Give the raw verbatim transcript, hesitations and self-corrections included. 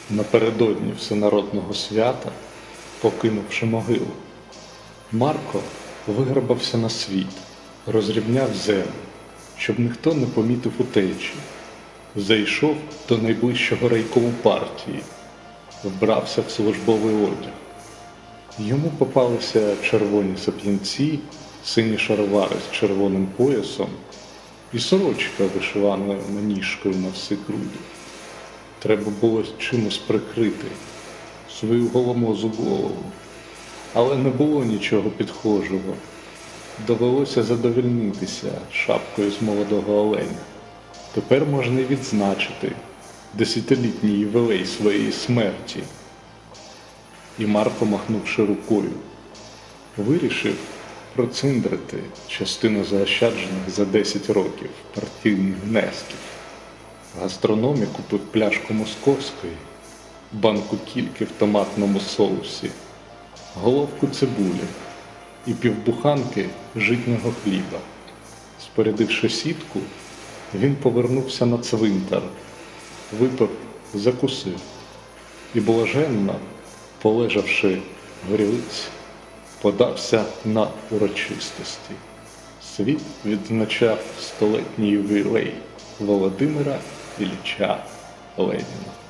напередодні всенародного свята, покинувши могилу. Марко виграбався на світ, розрівняв землю, щоб ніхто не помітив утечі. Зайшов до найближчого райкому партії, вбрався в службовий одяг. Йому попалися червоні сап'янці, сині шаровари з червоним поясом і сорочка, вишиваною маніжкою на всі груди. Треба було чимось прикрити свою голомозу голову, але не було нічого підхожого. Довелося задовольнитися шапкою з молодого оленя. Тепер можна й відзначити десятилітній ювілей своєї смерті. І Марко, махнувши рукою, вирішив проциндрити частину заощаджених за десять років партійних внесків. В гастрономі купив пляшку московської, банку кільки в томатному соусі, головку цибулі і півбуханки житнього хліба. Спорядивши сітку, він повернувся на цвинтар, випив, закусив і блаженно, полежавши в грілиці, подався на урочистості. Світ відзначав столетній ювілей Володимира Ілліча Леніна.